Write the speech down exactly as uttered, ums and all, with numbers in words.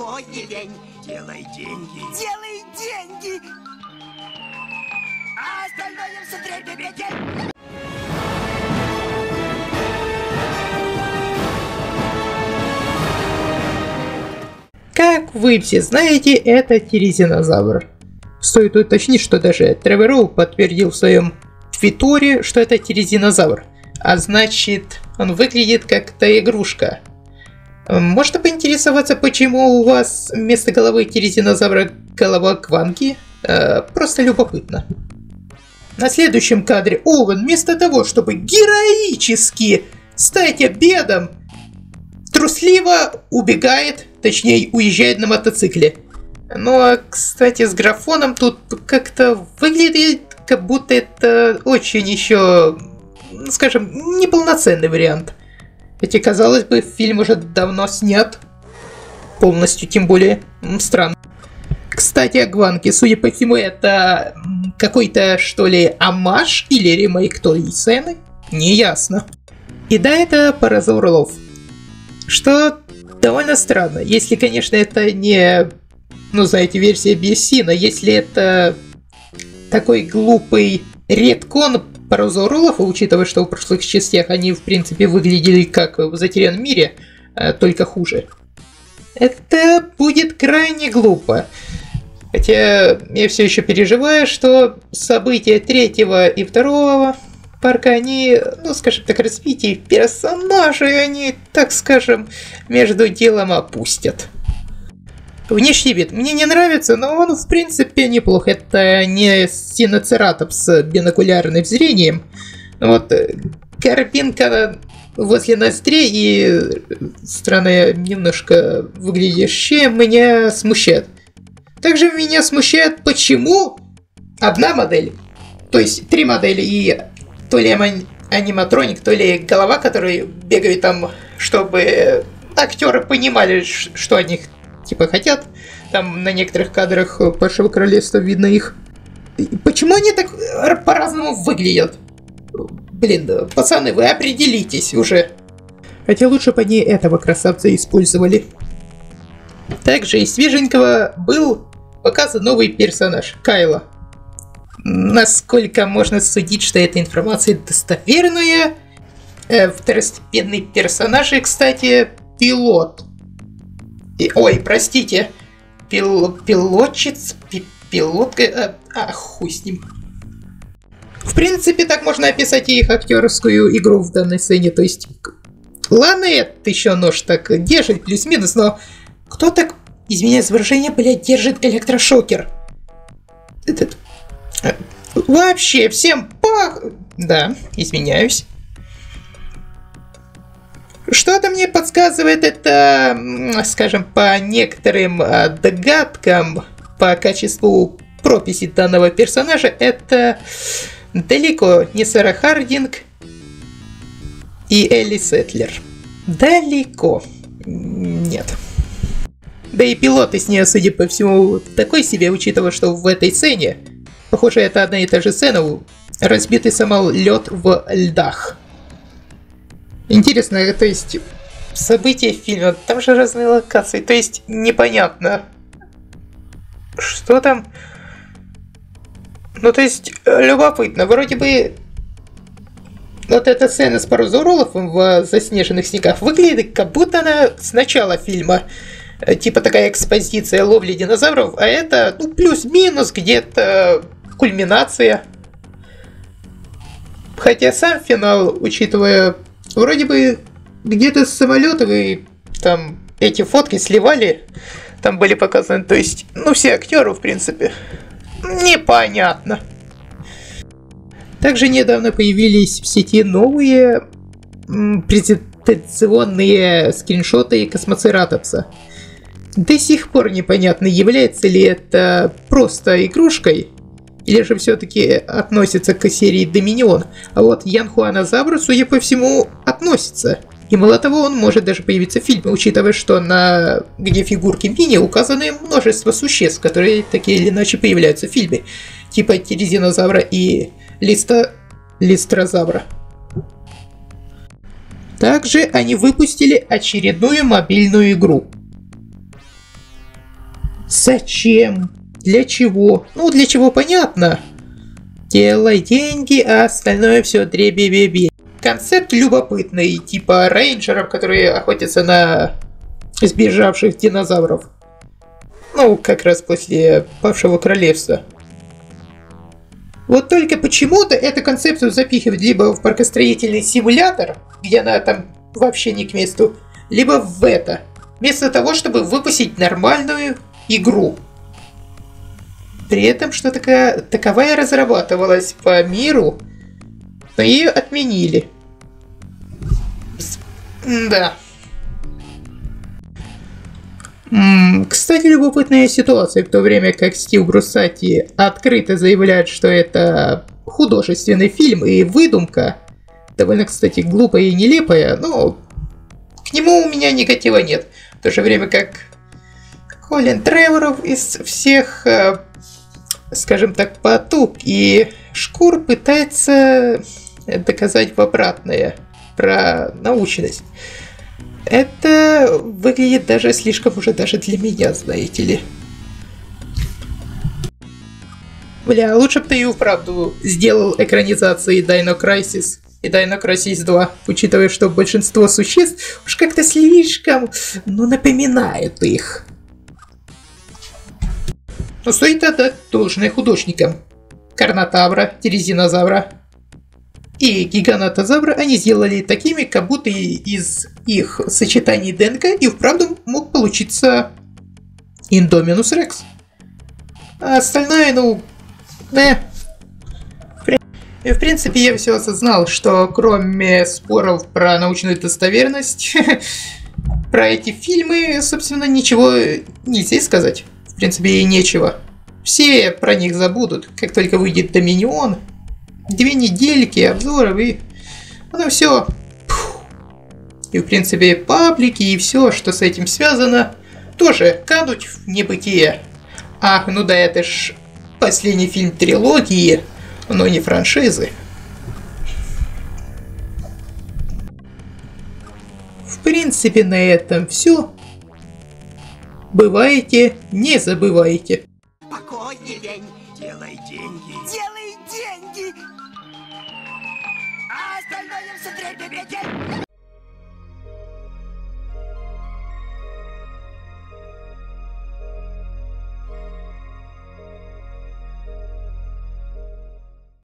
покой и лень. Делай деньги. Делай деньги. А остальное все дребедень. Как вы все знаете, это тирезинозавр. Стоит уточнить, что даже Тревор Роу подтвердил в своем твиттере, что это тирезинозавр. А значит, он выглядит как-то игрушка. Можно поинтересоваться, почему у вас вместо головы тирезинозавра голова Кванки? Э, просто любопытно. На следующем кадре Оуэн вместо того, чтобы героически стать обедом, трусливо убегает, точнее уезжает на мотоцикле. Ну а, кстати, с графоном тут как-то выглядит, как будто это очень еще, скажем, неполноценный вариант. Хотя, казалось бы, фильм уже давно снят. Полностью, тем более, странно. Кстати, о Кванке, судя по всему, это какой-то, что ли, оммаж или ремейк той сцены? Неясно. И да, это Паразор Лов. Что довольно странно, если, конечно, это не, ну, знаете, версия би эс си, но если это такой глупый редкон Паразор Лов, учитывая, что в прошлых частях они, в принципе, выглядели как в Затерянном мире, только хуже. Это будет крайне глупо. Хотя я все еще переживаю, что события третьего и второго парка, они, ну, скажем так, развитие персонажей, они, так скажем, между делом опустят. Внешний вид мне не нравится, но он, в принципе, неплох. Это не Синоцератопс с бинокулярным зрением. Вот горбинка возле ноздрей и странная немножко выглядящая меня смущает. Также меня смущает, почему одна модель, то есть три модели, и то ли аниматроник, то ли голова, которые бегают там, чтобы актеры понимали, что они типа хотят. Там на некоторых кадрах Падшего Королевства видно их. Почему они так по-разному выглядят? Блин, да, пацаны, вы определитесь уже. Хотя лучше бы они этого красавца использовали. Также из свеженького был показан новый персонаж, Кайла. Насколько можно судить, что эта информация достоверная? Э, второстепенный персонаж, и, кстати, пилот. И, ой, простите, пил, пилотчиц, пи, пилотка, а, а, хуй с ним. В принципе, так можно описать и их актерскую игру в данной сцене, то есть, ладно, это еще нож так держит, плюс-минус, но кто так, извиняюсь за выражение, блядь, держит электрошокер? Этот... Вообще, всем пах... Да, извиняюсь. Что-то мне подсказывает это, скажем, по некоторым догадкам, по качеству прописи данного персонажа, это далеко не Сара Хардинг и Элли Сетлер. Далеко. Нет. Да и пилоты с нее, судя по всему, такой себе, учитывая, что в этой сцене, похоже, это одна и та же сцена, разбитый самолет в льдах. Интересно, то есть события фильма, там же разные локации, то есть непонятно, что там. Ну, то есть любопытно, вроде бы вот эта сцена с Паразороловым в заснеженных снегах выглядит, как будто она с начала фильма. Типа такая экспозиция ловли динозавров, а это, ну, плюс-минус где-то кульминация. Хотя сам финал, учитывая, вроде бы где-то с самолета вы там эти фотки сливали, там были показаны, то есть, ну, все актеры, в принципе, непонятно. Также недавно появились в сети новые презентационные скриншоты Космоцератопса. До сих пор непонятно, является ли это просто игрушкой, или же все-таки относится к серии Доминион. А вот Янхуанозавр, судя по всему, относится. И мало того, он может даже появиться в фильме, учитывая, что на где фигурки мини указаны множество существ, которые такие или иначе появляются в фильме. Типа тирезинозавра и листа... листрозавра. Также они выпустили очередную мобильную игру. Зачем? Для чего? Ну, для чего понятно. Делай деньги, а остальное все дребе-бебе. Концепт любопытный, типа рейнджеров, которые охотятся на сбежавших динозавров. Ну, как раз после павшего королевства. Вот только почему-то эту концепцию запихивают либо в паркостроительный симулятор, где она там вообще не к месту, либо в это, вместо того, чтобы выпустить нормальную игру. При этом, что такая, таковая разрабатывалась по миру, но ее отменили. Да. М-м, кстати, любопытная ситуация, в то время как Стив Бруссати открыто заявляет, что это художественный фильм и выдумка, довольно, кстати, глупая и нелепая, но к нему у меня негатива нет. В то же время как Колин Треворов из всех, скажем так, потуг и шкур пытается доказать в обратное про научность. Это выглядит даже слишком уже даже для меня, знаете ли. Бля, лучше бы ты и вправду сделал экранизации Dino Crisis и Dino Crisis два, учитывая, что большинство существ уж как-то слишком, ну, напоминают их. Но стоит отдать должное художникам. Карнотавра, Тирезинозавра и Гиганотозавра они сделали такими, как будто из их сочетаний ДНК и вправду мог получиться Индоминус Рекс. А остальное, ну, э. И в принципе я все осознал, что кроме споров про научную достоверность, про эти фильмы, собственно, ничего нельзя сказать. В принципе, и нечего. Все про них забудут, как только выйдет Доминион. Две недельки обзоров и... Ну все. И в принципе паблики и все, что с этим связано, тоже кануть в небытие. Ах, ну да, это ж последний фильм трилогии, но не франшизы. В принципе, на этом все. Бывайте, не забывайте. Покой и лень. Делай деньги. Делай деньги. А остальное все дребедень.